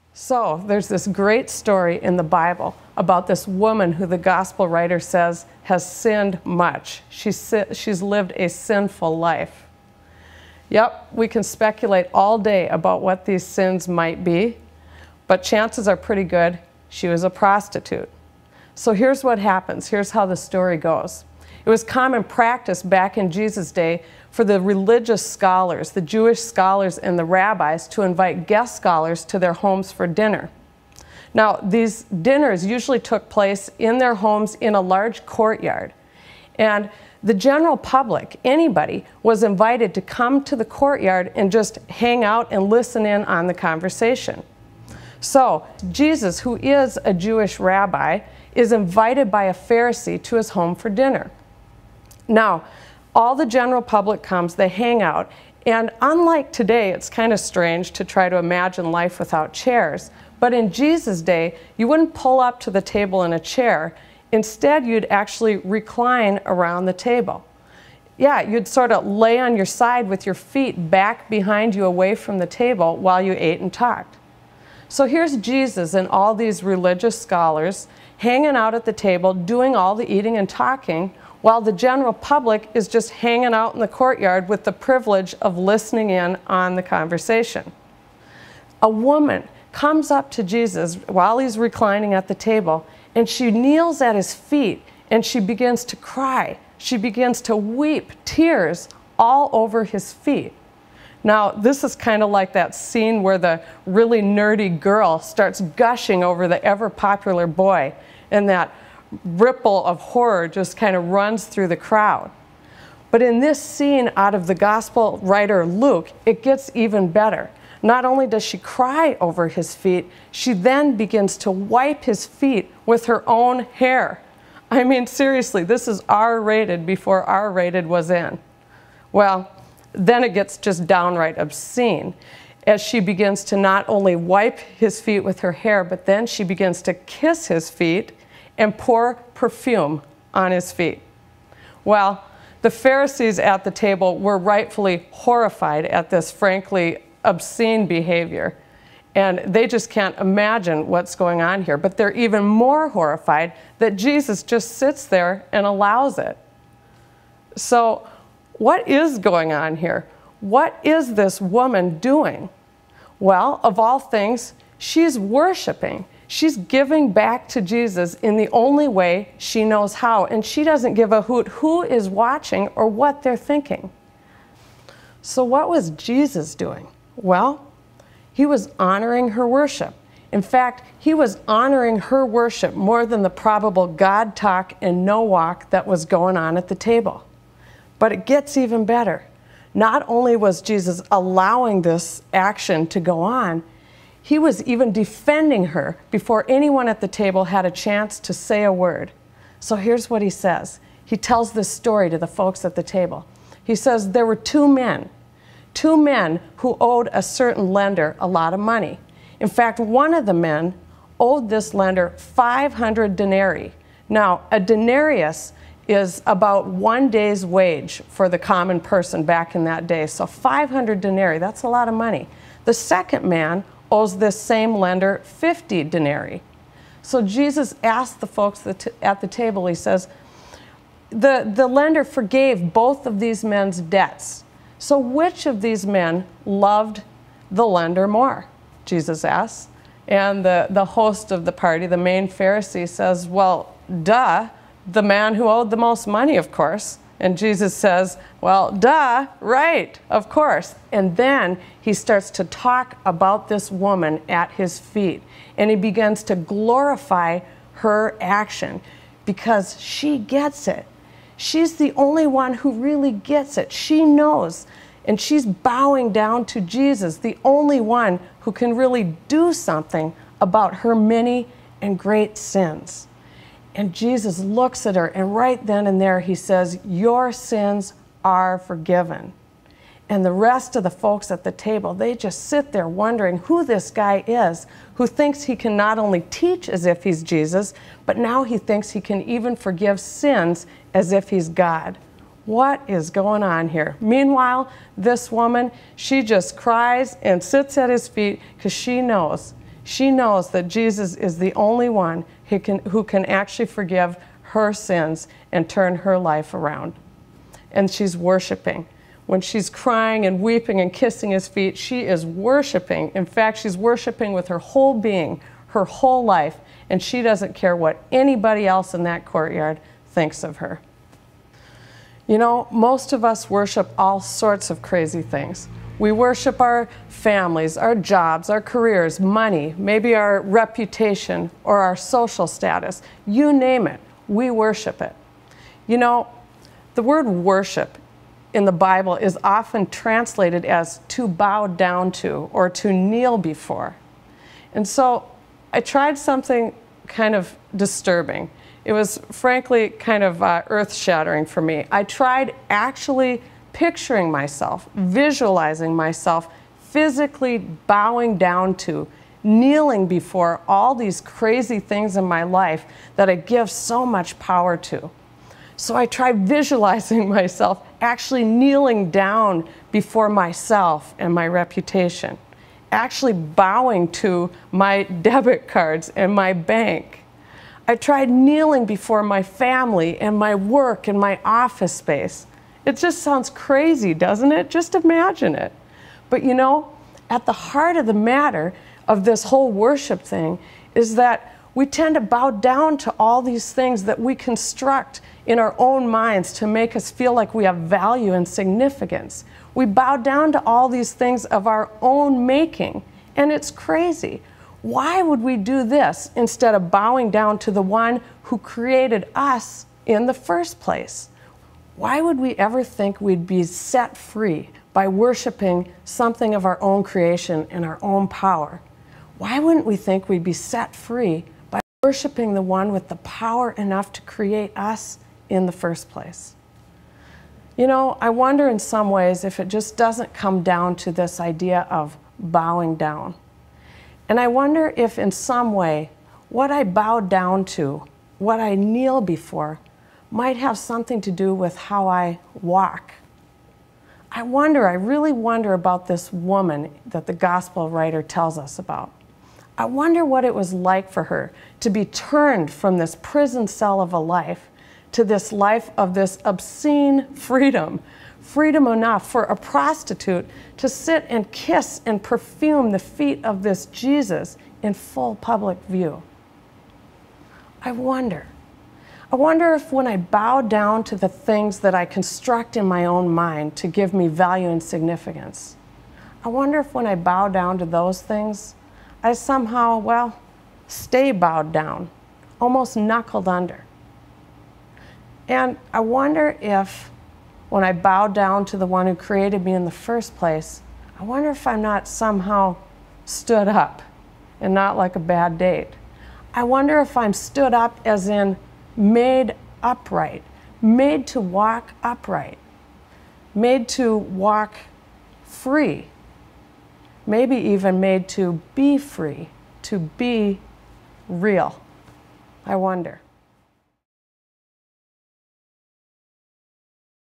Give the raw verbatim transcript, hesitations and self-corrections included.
So there's this great story in the Bible about this woman who the gospel writer says has sinned much. She's, she's lived a sinful life. Yep, we can speculate all day about what these sins might be, but chances are pretty good she was a prostitute. So here's what happens. Here's how the story goes. It was common practice back in Jesus' day for the religious scholars, the Jewish scholars and the rabbis, to invite guest scholars to their homes for dinner. Now, these dinners usually took place in their homes in a large courtyard. And the general public, anybody, was invited to come to the courtyard and just hang out and listen in on the conversation. So, Jesus, who is a Jewish rabbi, is invited by a Pharisee to his home for dinner. Now, all the general public comes, they hang out, and unlike today, it's kind of strange to try to imagine life without chairs, but in Jesus' day, you wouldn't pull up to the table in a chair. Instead, you'd actually recline around the table. Yeah, you'd sort of lay on your side with your feet back behind you away from the table while you ate and talked. So here's Jesus and all these religious scholars hanging out at the table, doing all the eating and talking, while the general public is just hanging out in the courtyard with the privilege of listening in on the conversation. A woman comes up to Jesus while he's reclining at the table, and she kneels at his feet, and she begins to cry. She begins to weep tears all over his feet. Now, this is kind of like that scene where the really nerdy girl starts gushing over the ever-popular boy, and that ripple of horror just kind of runs through the crowd. But in this scene out of the gospel writer Luke, it gets even better. Not only does she cry over his feet, she then begins to wipe his feet with her own hair. I mean, seriously, this is R rated before R rated was in. Well, then it gets just downright obscene as she begins to not only wipe his feet with her hair, but then she begins to kiss his feet and pour perfume on his feet. Well, the Pharisees at the table were rightfully horrified at this frankly obscene behavior, and they just can't imagine what's going on here. But they're even more horrified that Jesus just sits there and allows it. So what is going on here? What is this woman doing? Well, of all things, she's worshiping. She's giving back to Jesus in the only way she knows how, and she doesn't give a hoot who is watching or what they're thinking. So what was Jesus doing? Well, he was honoring her worship. In fact, he was honoring her worship more than the probable God talk and no walk that was going on at the table. But it gets even better. Not only was Jesus allowing this action to go on, he was even defending her before anyone at the table had a chance to say a word. So here's what he says. He tells this story to the folks at the table. He says there were two men, two men who owed a certain lender a lot of money. In fact, one of the men owed this lender five hundred denarii. Now, a denarius is about one day's wage for the common person back in that day. So five hundred denarii, that's a lot of money. The second man owes this same lender fifty denarii. So Jesus asked the folks at the table, he says, the, the lender forgave both of these men's debts. So which of these men loved the lender more? Jesus asks. And the, the host of the party, the main Pharisee, says, well, duh, the man who owed the most money, of course. And Jesus says, well, duh, right, of course. And then he starts to talk about this woman at his feet. And he begins to glorify her action because she gets it. She's the only one who really gets it. She knows. And she's bowing down to Jesus, the only one who can really do something about her many and great sins. And Jesus looks at her, and right then and there he says, your sins are forgiven. And the rest of the folks at the table, they just sit there wondering who this guy is, who thinks he can not only teach as if he's Jesus, but now he thinks he can even forgive sins as if he's God. What is going on here? Meanwhile, this woman, she just cries and sits at his feet because she knows She knows that Jesus is the only one who can, who can actually forgive her sins and turn her life around. And she's worshiping. When she's crying and weeping and kissing his feet, she is worshiping. In fact, she's worshiping with her whole being, her whole life, and she doesn't care what anybody else in that courtyard thinks of her. You know, most of us worship all sorts of crazy things. We worship our families, our jobs, our careers, money, maybe our reputation or our social status. You name it, we worship it. You know, the word worship in the Bible is often translated as to bow down to or to kneel before. And so I tried something kind of disturbing. It was frankly kind of uh, earth-shattering for me. I tried actually picturing myself, visualizing myself, physically bowing down to, kneeling before all these crazy things in my life that I give so much power to. So I tried visualizing myself actually kneeling down before myself and my reputation, actually bowing to my debit cards and my bank. I tried kneeling before my family and my work and my office space. It just sounds crazy, doesn't it? Just imagine it. But you know, at the heart of the matter of this whole worship thing is that we tend to bow down to all these things that we construct in our own minds to make us feel like we have value and significance. We bow down to all these things of our own making, and it's crazy. Why would we do this instead of bowing down to the one who created us in the first place? Why would we ever think we'd be set free by worshiping something of our own creation and our own power? Why wouldn't we think we'd be set free by worshiping the one with the power enough to create us in the first place? You know, I wonder in some ways if it just doesn't come down to this idea of bowing down. And I wonder if in some way what I bow down to, what I kneel before, might have something to do with how I walk. I wonder, I really wonder about this woman that the gospel writer tells us about. I wonder what it was like for her to be turned from this prison cell of a life to this life of this obscene freedom, freedom enough for a prostitute to sit and kiss and perfume the feet of this Jesus in full public view. I wonder. I wonder if when I bow down to the things that I construct in my own mind to give me value and significance, I wonder if when I bow down to those things, I somehow, well, stay bowed down, almost knuckled under. And I wonder if when I bow down to the one who created me in the first place, I wonder if I'm not somehow stood up and not like a bad date. I wonder if I'm stood up as in made upright, made to walk upright, made to walk free, maybe even made to be free, to be real. I wonder.